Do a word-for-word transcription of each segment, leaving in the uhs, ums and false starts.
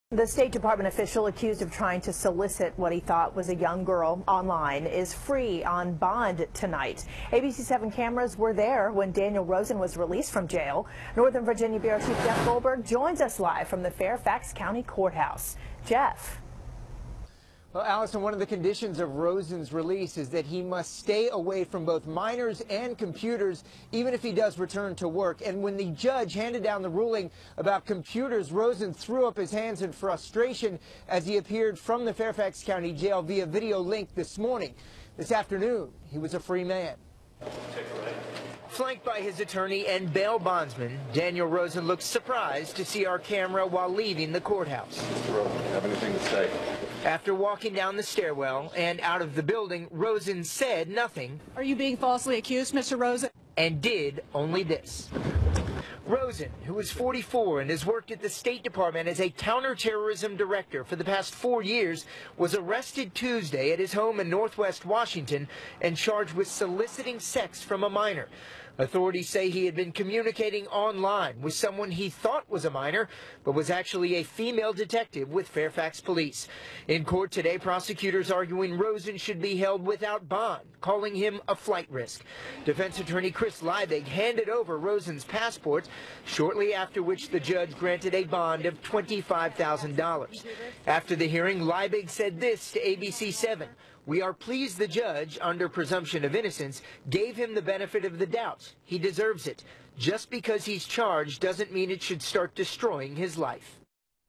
The State Department official accused of trying to solicit what he thought was a young girl online is free on bond tonight. A B C seven cameras were there when Daniel Rosen was released from jail. Northern Virginia Bureau Chief Jeff Goldberg joins us live from the Fairfax County Courthouse. Jeff. Well, Allison, one of the conditions of Rosen's release is that he must stay away from both minors and computers, even if he does return to work. And when the judge handed down the ruling about computers, Rosen threw up his hands in frustration as he appeared from the Fairfax County Jail via video link this morning. This afternoon, he was a free man. Flanked by his attorney and bail bondsman, Daniel Rosen looked surprised to see our camera while leaving the courthouse. Mister Rosen, have anything to say? After walking down the stairwell and out of the building, Rosen said nothing. Are you being falsely accused, Mister Rosen? And did only this. Rosen, who is forty-four and has worked at the State Department as a counterterrorism director for the past four years, was arrested Tuesday at his home in Northwest Washington and charged with soliciting sex from a minor. Authorities say he had been communicating online with someone he thought was a minor, but was actually a female detective with Fairfax Police. In court today, prosecutors arguing Rosen should be held without bond, calling him a flight risk. Defense attorney Chris Liebig handed over Rosen's passport, shortly after which the judge granted a bond of twenty-five thousand dollars. After the hearing, Liebig said this to A B C seven. "We are pleased the judge, under presumption of innocence, gave him the benefit of the doubt. He deserves it. Just because he's charged doesn't mean it should start destroying his life."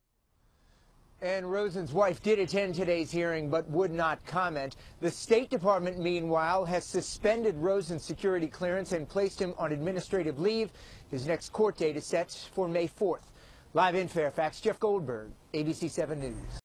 And Rosen's wife did attend today's hearing but would not comment. The State Department, meanwhile, has suspended Rosen's security clearance and placed him on administrative leave. His next court date is set for May fourth. Live in Fairfax, Jeff Goldberg, A B C seven News.